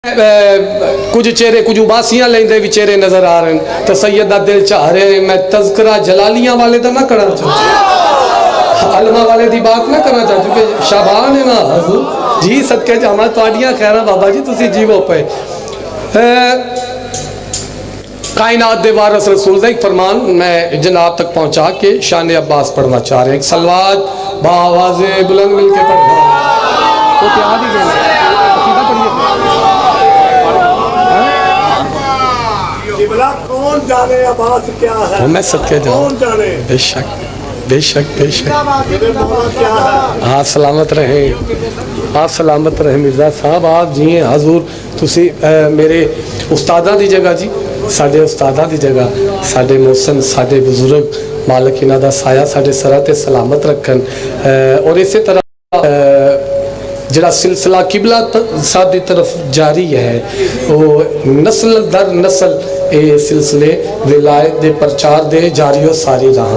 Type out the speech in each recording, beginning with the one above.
कुछ चेहरे कुछ उबासियां लेंदे भी चेहरे नजर आ रहे हैं तो सैयद दा दिल चाह रहे मैं तज़किरा जलालियां वाले दा ना करना चाहता, अलमा वाले दी बात ना करना चाहता क्योंकि शाबान है ना हजूर जी सदके जावा तुहाडियां खैरां बाबा जी तुसी जीवो पे। कायनात दे वारिस रसूल दा एक फरमान मैं जनाब तक पहुंचा के शान अब्बास पढ़ना चाह रहे हैं। सलवात बावाज़े बुलंद मिलके पढ़ना तो तैयार ही गए कौन जाने अब्बास क्या है, मैं सदके जाऊं बेशक बेशक बेशक आप सलामत रहें, आप सलामत रहें मिर्ज़ा साहब आप जी हजूर तुसी मेरे उस्तादा दी जगह जी साडे उस्तादा दी जगह साडे मोहसन साडे बुजुर्ग मालिक इन्हां दा साया साडे सरां ते सलामत रखन। और इस तरह जरा सिलसिला किबला साहब की तरफ जारी है वो नस्ल दर नस्ल ये सिलसिले विलायत दे प्रचार दे जारी सारी रहा।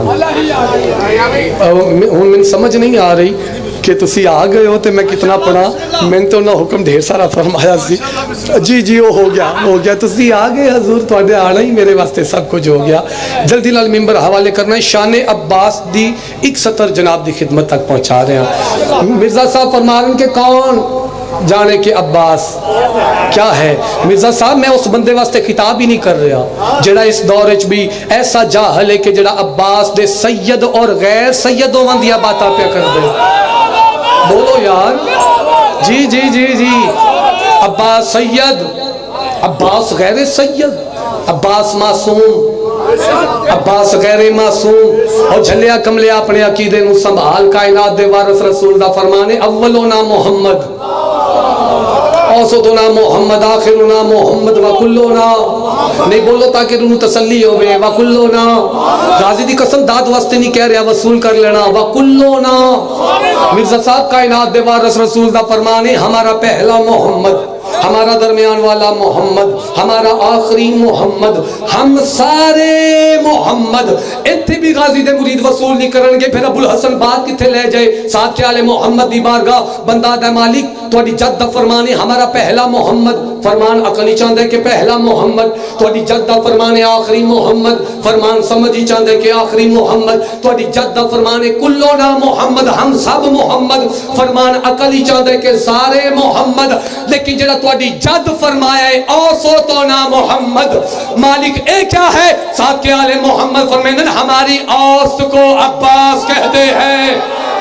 हूँ मैंने समझ नहीं आ रही कि तुसी आ गए हो तो मैं कितना पढ़ा, मैंने तो ना हुक्म ढेर सारा फरमाया सी जी जी वो हो गया तुसी आ गए हजूर तुहाडे आना ही मेरे वास्ते सब कुछ हो गया। जल्दी नाल मिंबर हवाले करना है शान अब्बास दी एक सतर जनाब की खिदमत तक पहुँचा रहे हैं। मिर्ज़ा साहब फरमा रहे के कौन जाने के अब्बास क्या है। मिर्ज़ा साहब मैं उस बंदे वास्ते खिताब ही नहीं कर रहा जड़ा इस दौर च भी ऐसा जाहल है कि जड़ा अब्बास दे सैयद और गैर सैयदों वंदिया बातें पे कर दे। बोलो यार जी जी जी जी अब्बास सैयद अब्बास गैर सैयद अब्बास मासूम अब्बास गैर मासूम और झलिया कमलिया अपने अकीदे नू संभाल कायनात दे वारिस रसूल दा फरमान है अव्वलोना मोहम्मद औसतोना मोहम्मद आखिरोना मोहम्मद वकुल्लोना नहीं बोलो ताकि तुम तसल्ली होवे वकुल्लोना गाजी दी कसम दाद वास्ते नहीं कह रहा वसूल कर लेना वकुल्लोना। मिर्ज़ा साहब कायनात दे वारिस रसूल दा फरमान है हमारा पहला मोहम्मद हमारा दरमियान वाला मोहम्मद हमारा आखिरी मोहम्मद हम सारे मोहम्मद इत्थे भी गाजी दे मुरीद वसूल नहीं करनगे फिर अबुल हसन बात किथे ले जाए साथ के आले मोहम्मद दी बारगाह बंदा दा मालिक तुहाडी जद दा फरमान है हमारा पहला मोहम्मद फरमान अकल ही चाहते कि पहला मोहम्मद तुहाडी जद दा फरमान है आखिरी मोहम्मद फरमान समझ ही चाहते कि आखिरी मोहम्मद तुहाडी जद दा फरमान है कुल्लोना मोहम्मद हम सब मोहम्मद फरमान अकल ही चाहते कि सारे मोहम्मद लेकिन जेड़ा तुहाडी जद फरमाया है औसतोना मोहम्मद मालिक ए क्या है साथ के आले मोहम्मद फरमाते हमारी औसत को अब्बास कहते हैं।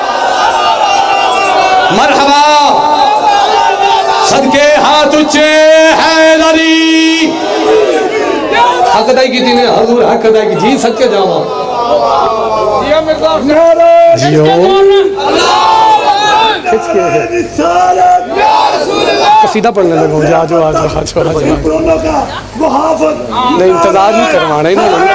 मरहबा सदके हाथ ऊंचे हैदरी हक अदाई की थी हजूर हक अदाई की जी सदके जावा सीधा पढ़ने लगा मुझे आज आज आज नहीं इंतजार नहीं करवाना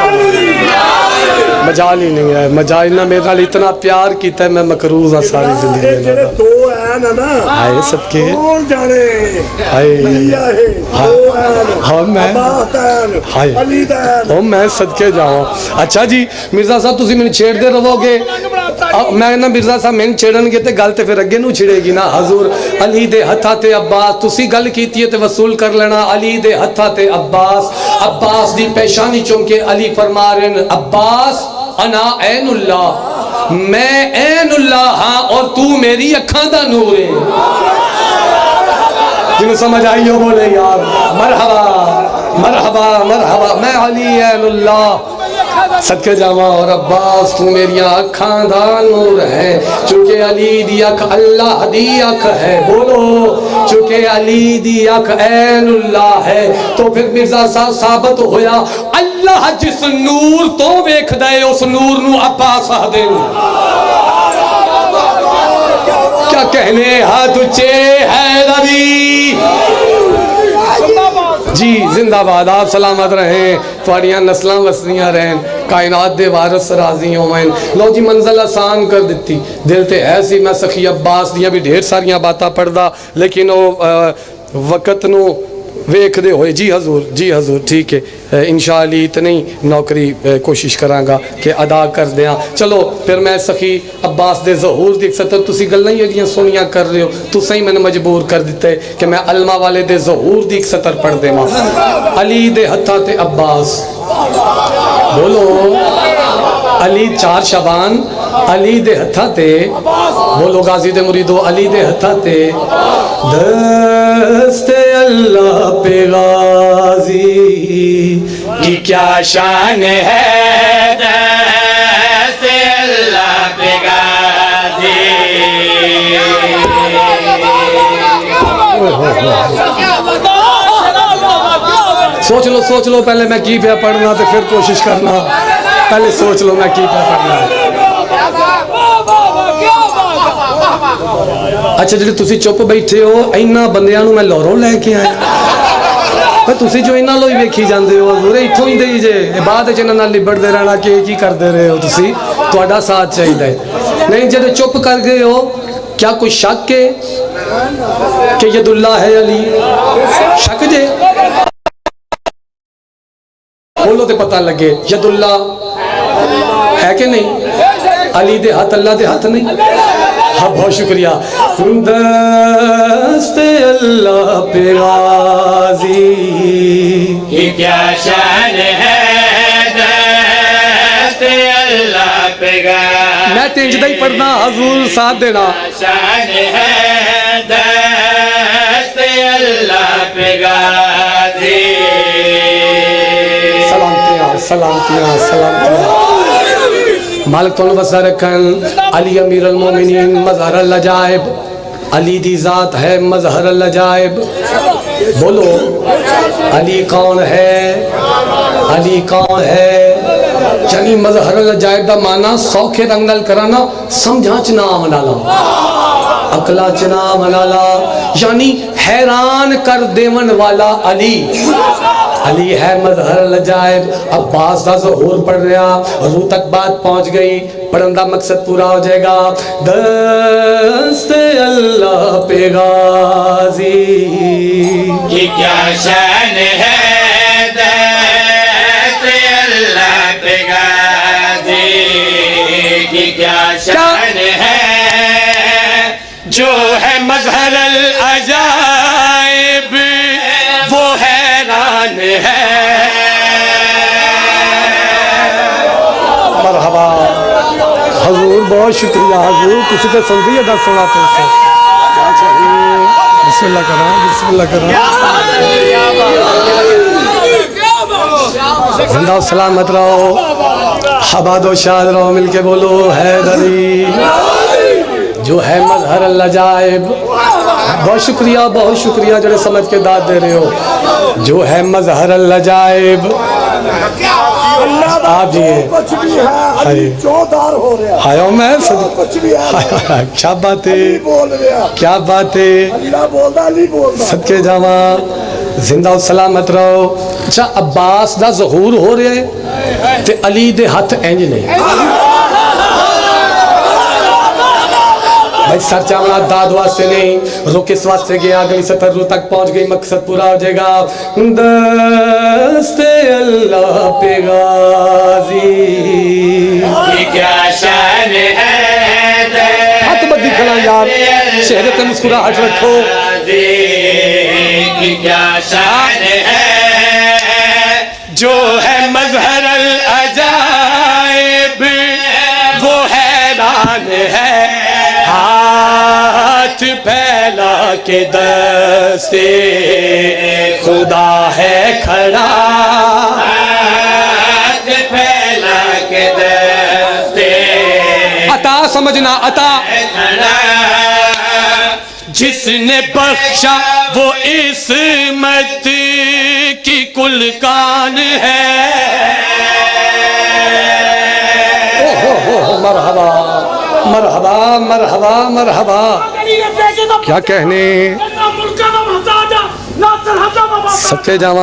मजाल ही नहीं है मजाल ना मेरे नाल इतना प्यार किया मैं मकरूज हाँ सारी जिंदगी हाय सबके हाँ मैं हाय हाँ मैं सदके जाऊँ। अच्छा जी मिर्ज़ा साहब तुसी मैंने छेड़ते रहोगे मैं ना मिर्ज़ा साहब मैंने छेड़नगे तो गल तो फिर अगे नू छिड़ेगी ना हजूर अली दे हथा ते अब्बास तुसी गल की ते वसूल कर लेना अली दे हथा ते अब्बास अब्बास दी पेशानी चुमके अली फरमा रहे अब्बास अना ऐनुल्लाह मैं ऐनुल्लाह हाँ और तू मेरी अखां दा नूर है। जिन्हें समझ आई हो बोले यार मरहबा मरहबा मरहबा मैं अली ऐनुल्लाह सदके जावा और अब्बास तू मेरिया अखां दा नूर है चूंकि अली दी अख अल्लाह दी अख है। बोलो चूंकि अली दी अख ऐनुल्लाह है तो फिर मिर्ज़ा साहब साबित होया अल्लाह जिस नूर तो वेखदा है उस नूर नू अब्बास आखदे क्या कहने हाथ ऊंचे हैदरी जी जिंदाबाद आप सलामत रहें थोड़ियां नस्लां वसदियां रहें कायनात दे वारिस राजी होवन। लो जी मंजिल आसान कर दी दिल ते है सी मैं सखी अब्बास दियां भी ढेर सारियां बातां पढ़दा लेकिन वो वक्त नू वेखदे होए जी हजूर ठीक है इंशाअल्लाह इतनी नौकरी कोशिश करांगा कि अदा कर दियां। चलो फिर मैं सखी अब्बास दे ज़हूर दी सतर तुसी गल्लां ही एडियां सोहणियां कर रहे हो, तुसां ही मैंने मजबूर कर दिता है कि मैं अलमा वाले दे ज़हूर दी सतर पढ़ देवां। अली दे हत्थां ते अब्बास बोलो, अली 4 शबान अली दे हत्थां ते बोलो, गाजी दे मुरीदो अली दे हत्थां ते दस्ते अल्लाह पे गाजी की क्या शान है, दस्ते अल्लाह पे गाजी। सोच लो पहले मैं की पे पढ़ना तो फिर कोशिश करना, पहले सोच लो मैं की पे पढ़ना। अच्छा जी तुसी चुप बैठे हो, इन्ना बंदियां नूं मैं लाहौरों लैके आया, पर तुसी जो इन्ना लोई वेखी जांदे हो पूरे इत्थों ही दे जे बाद च इन्हां नाल लिबड़दे रहना की करदे रहे हो तुसी, तुहाडा साथ चाहिए। नहीं जब चुप कर गए हो क्या कोई शक है कि यदुल्ला है अली? शक जे बोलो तो पता लगे यदुल्ला है कि नहीं? अली दे हाथ अल्लाह दे हाथ नहीं? हाँ बहुत शुक्रिया। दस्ते अल्लाह पे गाजी की क्या शान है, दस्ते अल्लाह पे गाजी। मैं तेजदा ही पढ़ना, हजूर साथ देना। शान है दस्ते अल्लाह पे गाजी। सलामतियाँ मालिक तुहानू वसा रखन। अली अमीर अल मोमिनीन मज़हर अल अजाइब, अली दी ज़ात है मज़हर अल अजाइब। बोलो अली कौन है, अली कौन है? यानी मज़हर अल अजाइब दा माना सौखे रंग नाल कराना, समझा च ना मनाला, अकला च ना मनाला, यानी हैरान कर देवन वाला अली। अली है मज़हर लजाइब। अब्बास दा ज़हूर पढ़ रहा, रूह तक बात पहुंच गई, पढ़न दा मकसद पूरा हो जाएगा। दस्ते अल्लाह पे गाजी की क्या शान है, दस्ते अल्लाह पे गाजी की क्या शान है, जो है मज़हर अल अजाइब वो हैरान है। मरहबा हजूर बहुत शुक्रिया हजूर, किसी तो सुनती है दस सुना तो क्या चाहिए। बिस्मिल्लाह करा, बिस्मिल्लाह करा। जिंदा सलामत रहो, आबाद शाद रहो, मिलके बोलो हैदरी जो है मज़हर अल अजाइब। बहुत शुक्रिया जो समझ के दाद दे रहे हो। जो है मज़हर अल अजाइब आप जी आयो मैं क्या बात है, क्या बात है, सदके जावा, जिंदा सलामत रहो। अच्छा अब्बास दा ज़हूर हो रहा है ते अली दे हथ इंज ने भाई, सर चावला दाद वास्ते नहीं, रुक इस वास्ते गया, गई सतर रू तक पहुंच गई, मकसद पूरा हो जाएगा। दस्ते अल्लाह पे गाजी की क्या शान है, हाथ मत दिखना यार, चेहरे पे मुस्कुराहट रखो। की क्या शान है, जो है मज़हर अल अजाइब वो हैरान है। हाथ फैला के दस्ते खुदा है खड़ा, हाथ फैला के दस्ते अता समझना, अता खड़ा, जिसने बख्शा वो इस्मत की कुल कान है। मरहबा मरहबा मरहबा मरहबा, क्या कहने, सच्चे जावा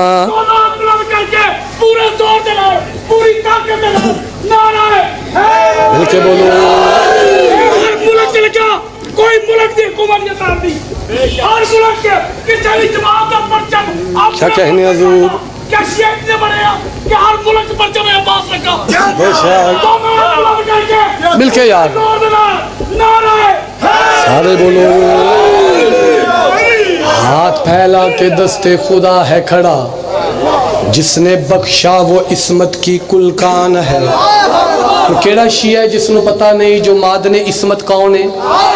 मिलके बोलो। कोई मुल्क की हुकूमत ये तार दी, हर मुल्क के किसी भी जमात का परचम आप क्या कहने हजूर? क्या शेख ने बनाया क्या हर मुल्क पर जब अब्बास रखा बेशक मिलके यार सारे बोलो। हाथ फैला के दस्ते खुदा है खड़ा, जिसने बख्शा वो इस्मत की कुलकान है। तो केड़ा शिया है जिसनु पता नहीं जो मादने इस्मत कौन है?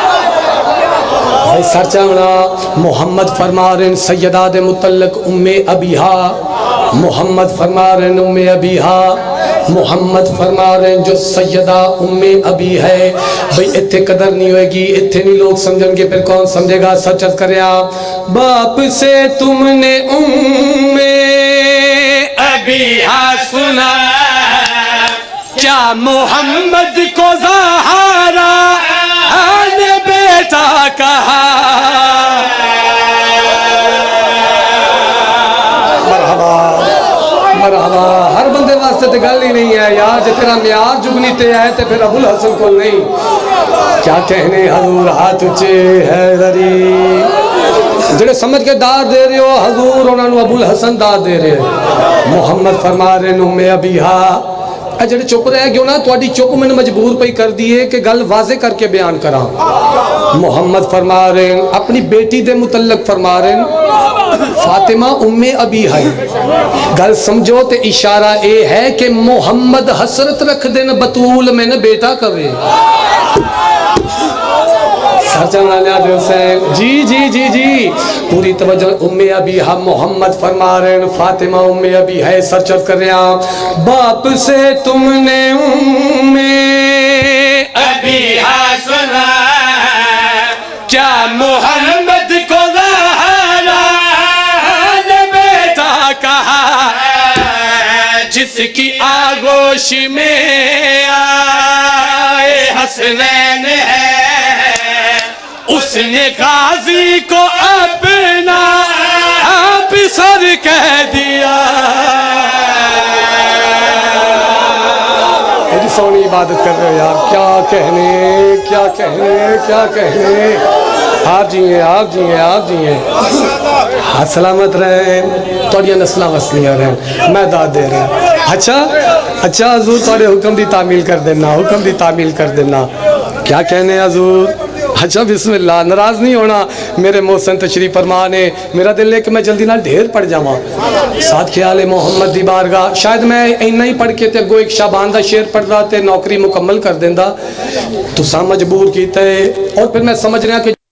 भाई सर चावना मोहम्मद फरमा रहे सैयदा दे मुतल्लक उम्मे अबीहा, मोहम्मद फरमा रहे उम्मे अबीहा, मोहम्मद फरमा रहे जो सैयदा उम्मे अबी है। भाई इत्थे कदर नहीं होगी, इत्थे नहीं लोग समझेंगे, फिर कौन समझेगा? सच कर बाप से तुमने उम्मे अबीहा सुना, क्या मोहम्मद को ज़हरा ने बेटा कहा। मरहबा मरहबा। हर बंदे वास्ते तो गल ही नहीं है यार, जो तेरा म्यार जुगनी ते है तो फिर अबुल हसन को नहीं। क्या कहने हजूर हाथ ऊंचे है दरी, जेड़े समझ के दाद दे रहे हो हजूर उन्होंने अबुल हसन दाद दे रहे हो। मोहम्मद फरमा रहे उम्मे अबीहा। जेड़े चुप रह गए ना, थोड़ी चुप मैंने मजबूर पई कर दी है कि गल वाजे करके बयान करा। मोहम्मद फरमा रहे अपनी बेटी दे मुतल्लक फरमा रहे फातिमा उम्मे अबी है। गल समझो तो इशारा ये है कि मोहम्मद हसरत रख देन बतूल में न बेटा कवे। जी जी जी जी पूरी तवज्जो। उम्मे अबी हा मोहम्मद फरमा रहे फातिमा उम्मे अबी है। सर चर्च कर रहे बाप से तुमने उम्मे अबी हा सुना, क्या मोहम्मद को ज़हरा ने बेटा कहा। जिसकी आगोश में आए हसनैन है, उसने गाजी को अपना आप सर कह दिया। मेरी सोनी इबादत कर रहे हो यार, क्या कहने क्या कहने क्या कहने। आप जिए आप जिए आप जिए, हाथ सलामत रहे, थोड़िया नस्ल वसलियाँ रहें, मैं दाद दे रहा। अच्छा अच्छा हजूर थोड़े हुक्म की तामील कर देना, हुक्म की तामील कर देना। क्या कहने हजूर? अच्छा बिस्मिल्लाह। नाराज नहीं होना, मेरे मोहसन तशरीफ फरमा ने मेरा दिल है कि मैं जल्दी ना ढेर पड़ जावा। साथ ख्याल है मोहम्मद दी बारगाह, शायद मैं इन्ना ही पढ़ के ते अगो एक शाबान दा शेर पढ़दा ते नौकरी मुकम्मल कर देंदा। तुसा मजबूर कीता है और फिर मैं समझ रहा कि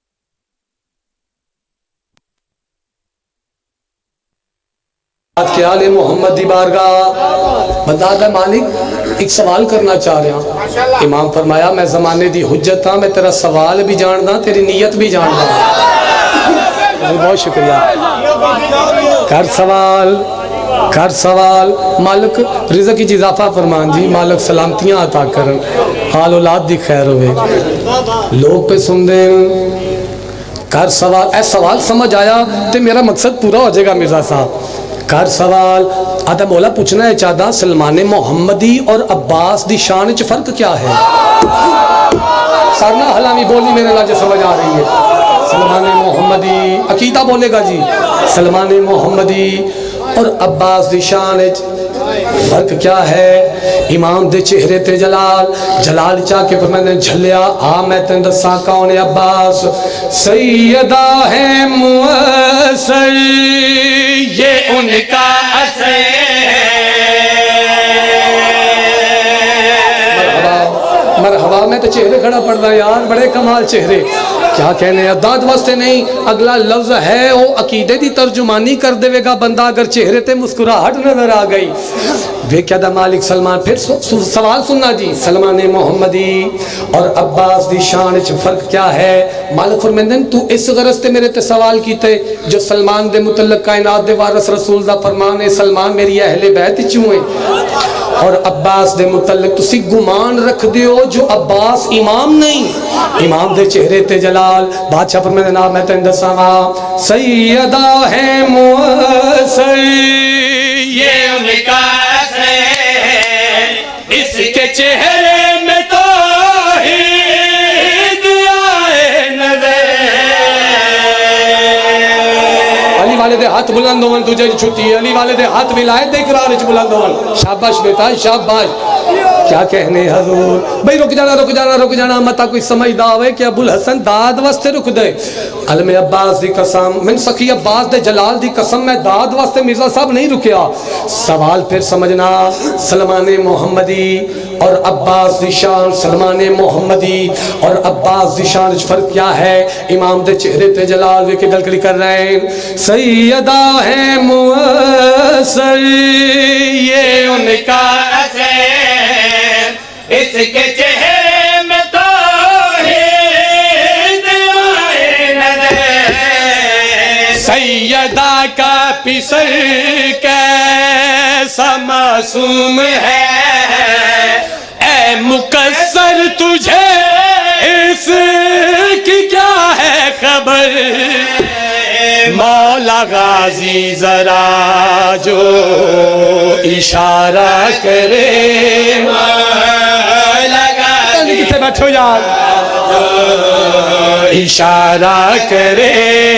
ख्याल है मोहम्मद दी बारगाह। बता मालिक एक सवाल करना चाह रहा। इमाम फरमाया मैं ज़माने दी हुज्जत हाँ, मैं तेरा सवाल भी जानदा, तेरी नीयत भी जानदा। बहुत शुक्रिया। कर सवाल कर सवाल। मालिक रिज़्क़ की इजाफा फरमान जी, मालिक सलामतियाँ अता करन, हाल औलाद दी खैर होवे। लोग पे सुन दे कर सवाल। ऐ सवाल समझ आया तो मेरा मकसद पूरा हो जाएगा मिर्ज़ा साहब। कर सवाल। आदा मौला पूछना है चाहता सलमान मोहम्मदी और अब्बास दी शान च फर्क क्या है? सरना हलामी बोली मेरे लाज समझ आ रही है। सलमान मोहम्मदी अकीदा बोलेगा जी। सलमान मोहम्मदी और अब्बास दी शान च फर्क क्या है? इमाम दे चेहरे ते जलाल जलाल चा के पर मैंने झलिया आ मैं तेन दसा कौन है अब्बास। सैयदा है मुअस्सर ये उनका असर। मरहबा। मैं तो चेहरे खड़ा पड़ रहा यार, बड़े कमाल चेहरे। क्या कहने दाद वास्ते नहीं, अगला लफ्ज है वो अकीदे की तर्जुमानी कर देगा बंदा अगर चेहरे ते मुस्कुराहट नजर आ गई। वे क्या दा मालिक सलमान। फिर सवाल सुनना जी। सलमान मोहम्मदी और अब्बास दी शान च फर्क क्या है? मालिक फरमांदे तू इस गरज ते मेरे ते सवाल कीते जो सलमान दे मुतल्लक कायनात दे वारिस रसूल दा फरमान है सलमान मेरी अहले बैत चूं है। और अब्बास दे मुतल्लक तुसी गुमान रख दियो जो अब्बास इमाम नहीं। इमाम दे चेहरे ते जलाल बादशाह पर मेरे नाम मैं तेन दसावा। सैयदा है मुअस्सर ये उनका असर। इसके चेहरे में तो वाले दे हाथ बुलंद होवन तुझे छुट्टी, अली वाले दे हाथ विलायत दे इकरार च बुलंद होवन। शाबाश बेटा शाबाश। क्या कहने हजूर। भाई रुक जाना रुक जाना रुक जाना, मता कोई समझदा होवे कि अबुल हसन दाद वास्ते रुक दे। अलमे अब्बास दी कसम, मैं सखी अब्बास दे जलाल दी कसम, मैं दाद वास्ते मिर्जा साहब नहीं रुकिया। सवाल फिर समझना, सलमान मोहम्मदी और अब्बास दी शान, सलमान मोहम्मदी और अब्बास दी शान फर्क क्या है? इमाम दे चेहरे ते जलाल वे के गलगली कर रहे हैं। सैयदा है मुअस्सर ये उनका असर, इसके चेहरे में तो सैयदा का पिसर कैसा मासूम है, ऐ मुकस्सर तुझे इसकी क्या है खबर? मौला गाजी जरा जो इशारा करे, मौला गाजी कितने बैठो यार, इशारा करे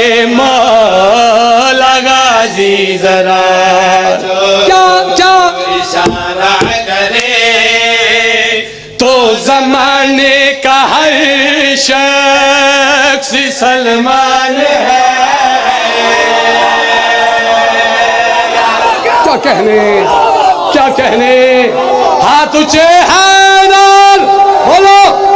मौला गाजी जरा, क्या क्या इशारा करे तो जमाने का हर शख्स सलमान है। क्या कहने हाथ ऊंचे हैदर बोलो।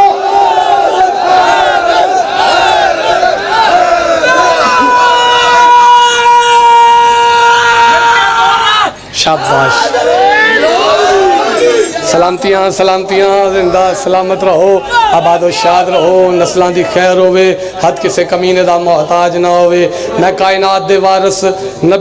शाबाश, सलामतियां सलामतियां, जिंदा सलामत रहो, आबाद शाद रहो, नस्लों की खैर होवे, हद किसी कमीने का मोहताज ना होवे। मैं कायनात दे वारिस